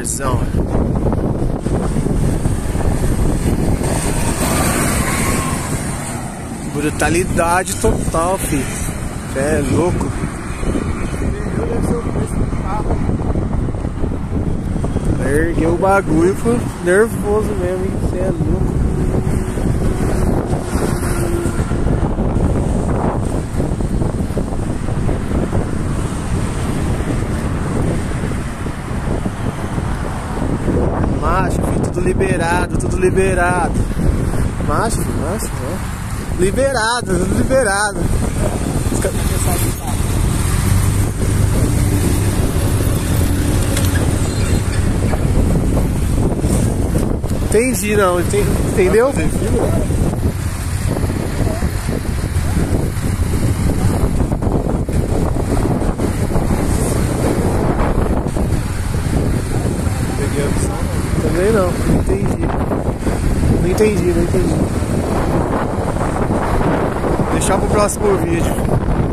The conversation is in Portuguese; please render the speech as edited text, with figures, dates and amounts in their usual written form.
marzão. Brutalidade total, filho. Cê é louco. Ergueu o bagulho, foi nervoso mesmo, hein? Cê é louco. Macho, filho, tudo liberado, tudo liberado. Macho, nossa, liberado, tudo liberado. Entendi, não, entendeu? Peguei a opção, não. Também não entendi. Não entendi. Deixar pro próximo vídeo.